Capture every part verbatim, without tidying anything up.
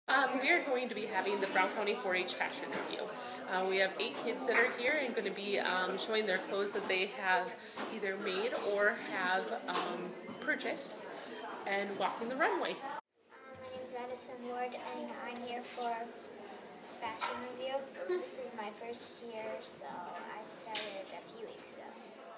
Um, we are going to be having the Brown County four H Fashion Review. Uh, we have eight kids that are here and going to be um, showing their clothes that they have either made or have um, purchased and walking the runway. Um, my name is Addison Ward and I'm here for fashion review. This is my first year, so I started a few weeks ago.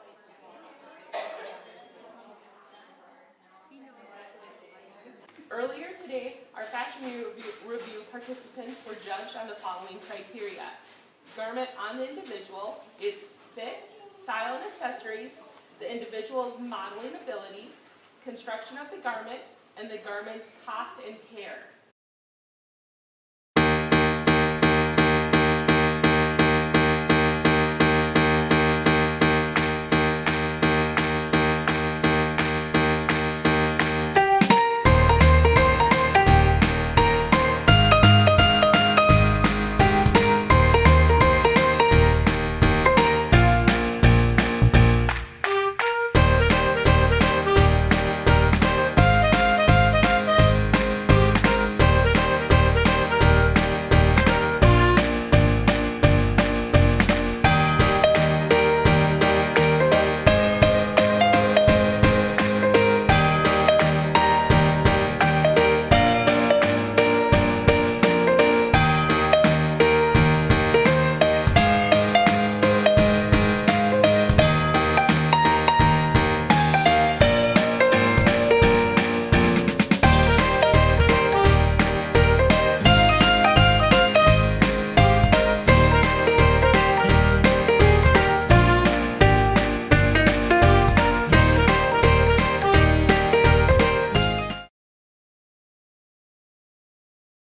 Earlier today, our fashion review, review participants were judged on the following criteria: garment on the individual, its fit, style and accessories, the individual's modeling ability, construction of the garment, and the garment's cost and care.